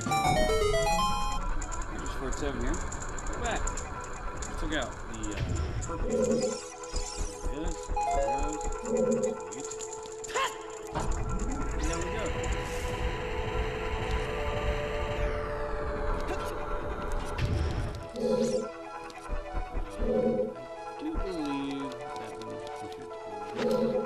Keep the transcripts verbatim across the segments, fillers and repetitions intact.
Just for seven here. Go back. Let's look out the uh, purple one. There it is. There it goes. Sweet. And there we go. I do believe that we should do this.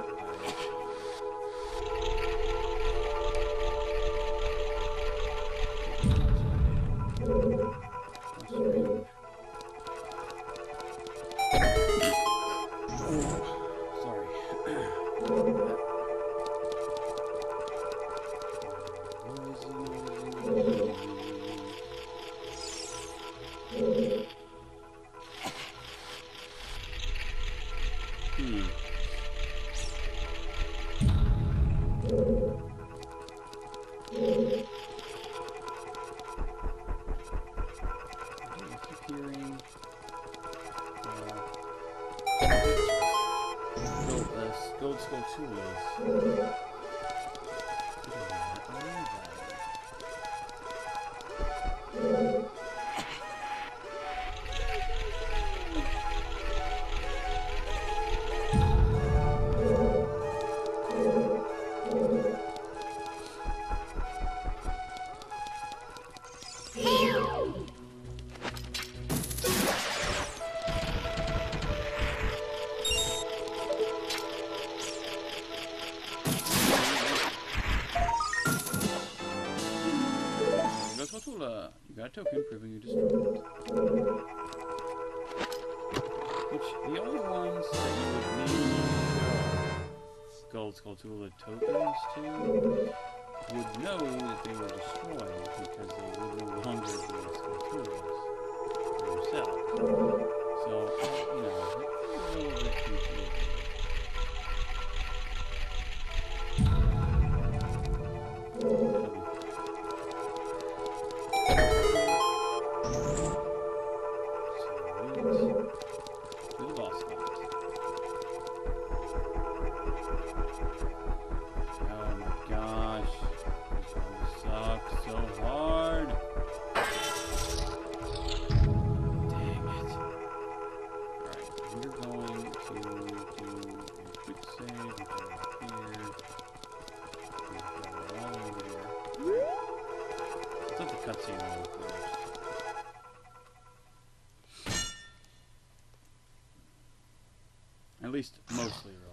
Gold Skull two is. You got a token proving you destroyed it. Which, the only ones that you would need Gold Skull Tula tokens to would know that they were destroyed because they would no longer be Skulltulas for yourself. So, you know, it's a little bit confusing. Cutscene roll first. At least mostly roll.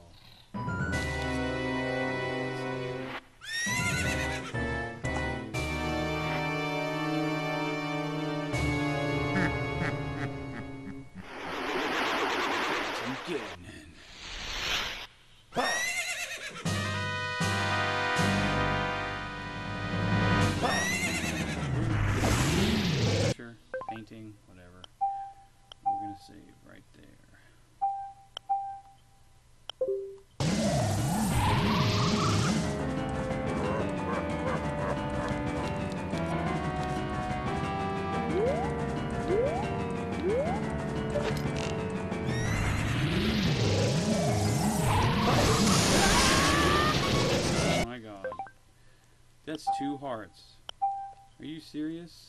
Painting, whatever. We're gonna save right there. Oh my god. That's two hearts. Are you serious?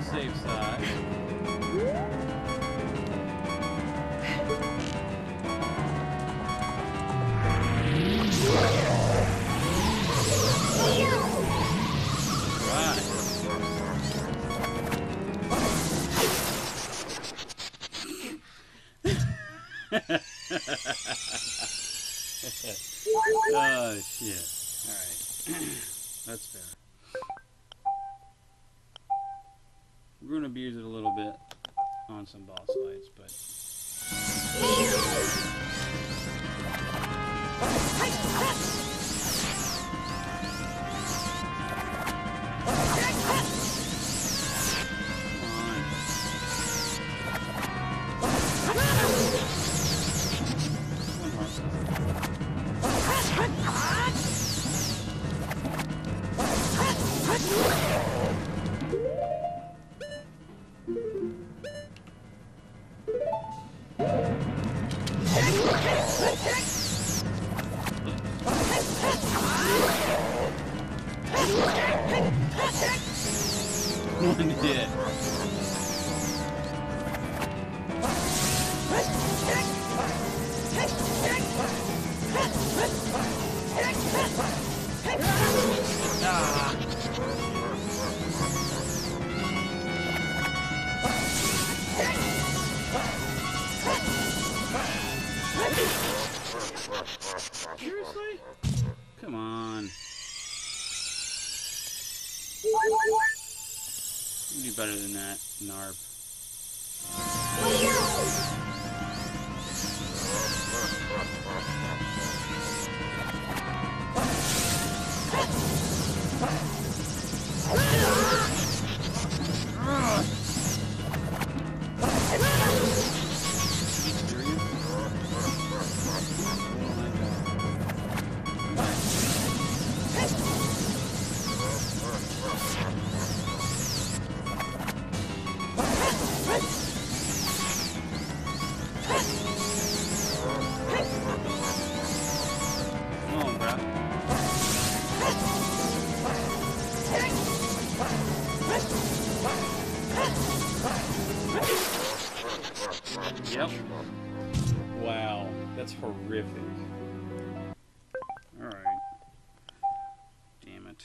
safe side. Right. Oh, shit. Alright. That's fair. We're going to abuse it a little bit on some boss fights, but... One hit. Ah. Seriously? Come on. You do better than that, Narp. Yep. Wow, that's horrific. Alright. Damn it.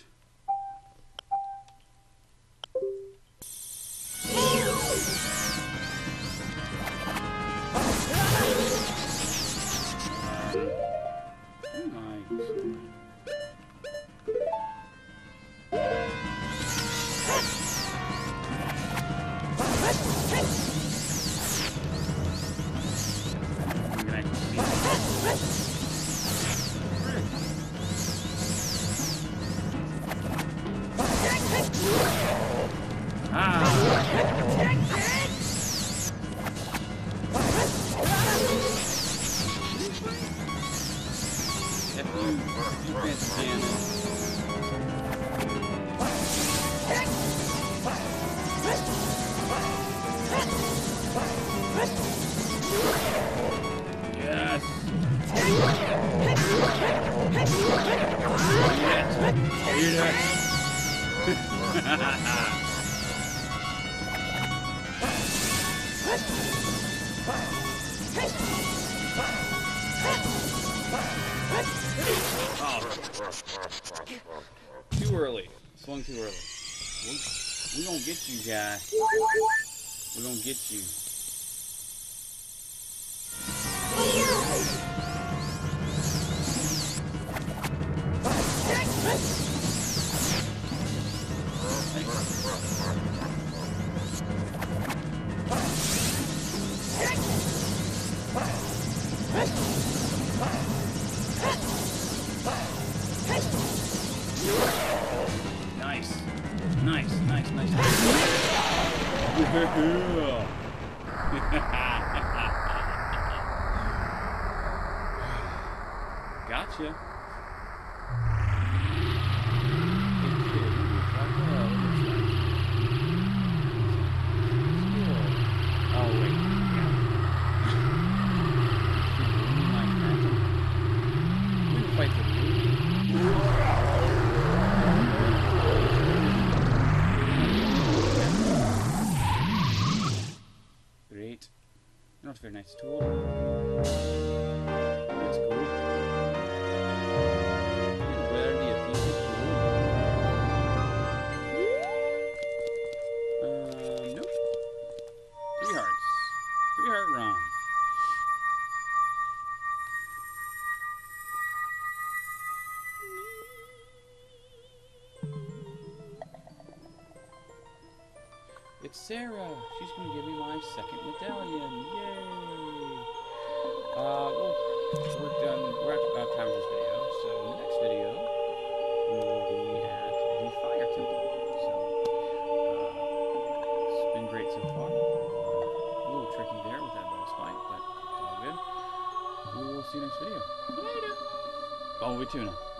Oh my. Too early. Swung too early. We, we gonna get you, guy. We gonna get you. Nice. Nice, nice, nice. Yeah. Gotcha. Oh, wait. We fight the nice tool. That's cool. And where do you think it's going? Um, nope. Three hearts. Three heart run. It's Sarah. She's going to give me my second medallion. Yay! Uh, well, we're done. We're at uh, time of this video. So in the next video, we will be at the Fire Temple. So uh, it's been great so far. Uh, a little tricky there with that boss fight, but it's all good. We will see you next video. Later. Bye, Tuna.